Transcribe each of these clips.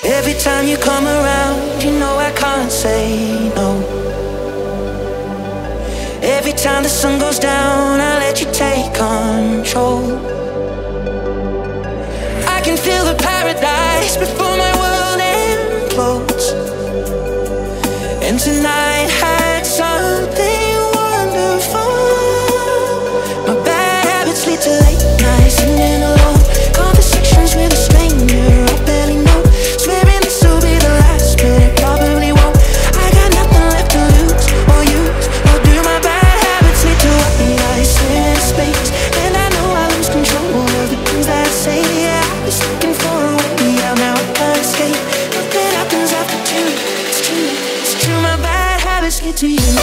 Every time you come around, you know I can't say no. Every time the sun goes down, I let you take control. I can feel the paradise before my world implodes. And tonight had something wonderful. My bad habits lead to late nights sitting alone, conversations with a stranger I barely know, swearing this will be the last, but it probably won't. I got nothing left to lose or use or do. My bad habits lead to what I swim in space, and I know I lose control of the things that I say. Yeah, I was looking for a way out, now I can't escape. Nothing happens after two. It's true, it's true. My bad habits lead to you.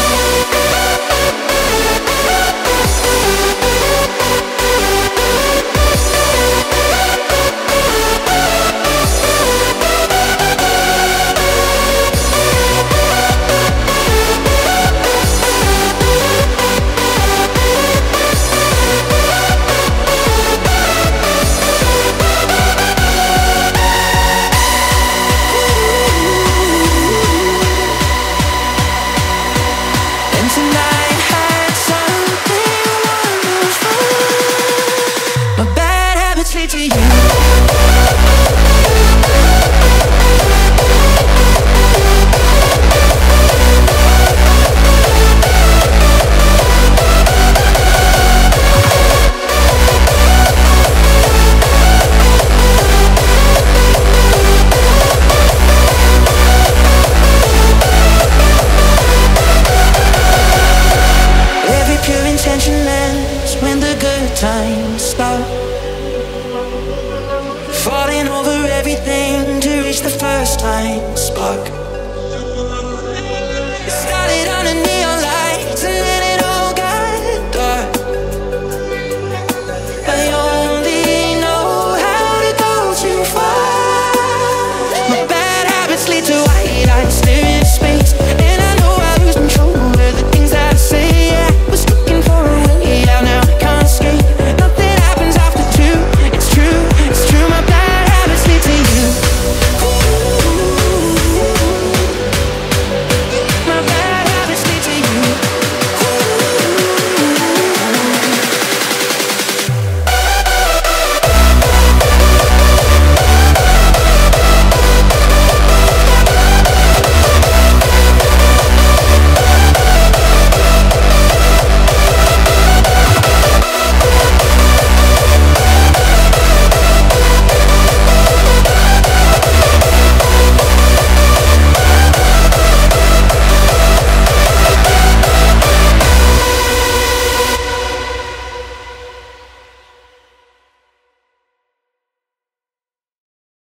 When the good times start, falling over everything to reach the first time spark.